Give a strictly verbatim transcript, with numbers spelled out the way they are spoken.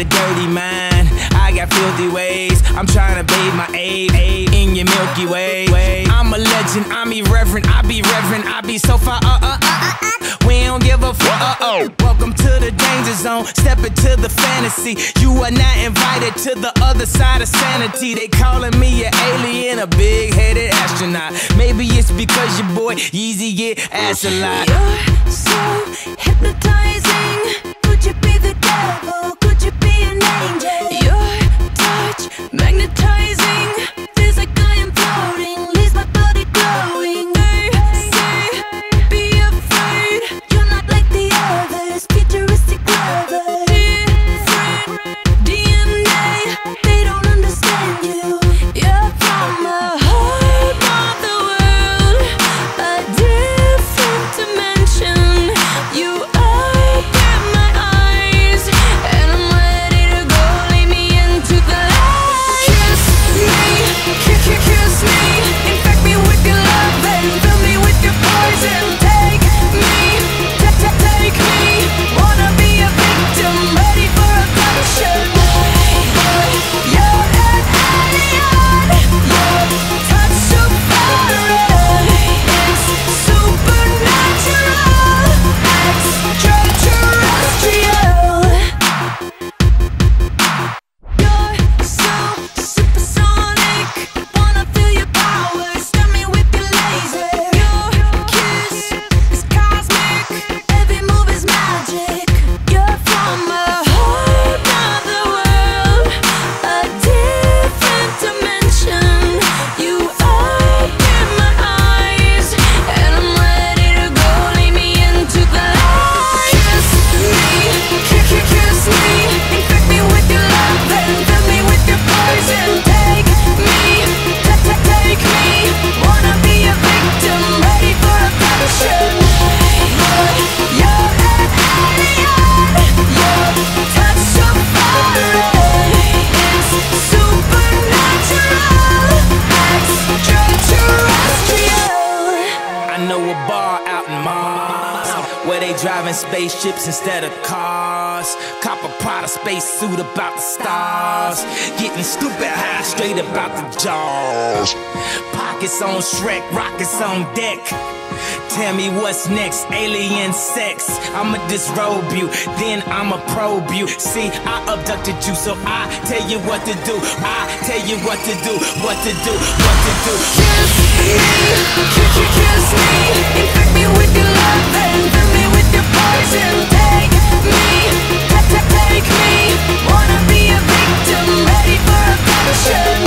got a dirty mind, I got filthy ways. I'm trying to bathe my aid in your Milky Way. I'm a legend, I'm irreverent, I be reverent, I be so far, uh, uh, uh, uh. We don't give a fuck, uh, oh. Welcome to the danger zone, step into the fantasy. You are not invited to the other side of sanity. They calling me an alien, a big-headed astronaut. Maybe it's because your boy Yeezy get ass a lot. You're so hypnotizing. Could you be the devil? Could you be an angel? Your touch magnetizing. Feels like I am floating, leaves my body glowing. They say, be afraid. You're not like the others, futuristic lovers. Different D N A, they don't understand you. You're from a whole other world, a different dimension. You open my eyes, and I'm ready to go. Lead me into the light. Kiss me, kiss, kiss, kiss me. Infect me with your love and fill me with your poison. Take me, ta ta take me. Wanna be a victim, ready for abduction. Boy, you're an alien. Your touch so foreign. It's supernatural, extraterrestrial. You're so supersonic. Wanna feel your power, stab me with your laser. Your kiss is cosmic, every move is magic. You're from a whole other world, a different dimension. You open my eyes, and I'm ready to go. Lead me into the light. Kiss me, kiss, kiss, kiss me. Infect me with your love and fill me with your poison. Take me, ta ta take me. Wanna be a victim, ready for abduction. Boy, you're an alien. Your touch so foreign. It's supernatural, extraterrestrial. I know a bar out in Mars where they driving spaceships instead of cars. Cop a Prada space suit about the stars. Getting stupid high straight about the jaws. Pockets on Shrek, rockets on deck. Tell me what's next, alien sex. I'ma disrobe you, then I'ma probe you. See, I abducted you, so I tell you what to do. I tell you what to do, what to do, what to do. Kiss me, kiss, kiss, kiss me. Infect me with your love and fill me with your poison. Take me, ta ta take me. Wanna be a victim, ready for abduction.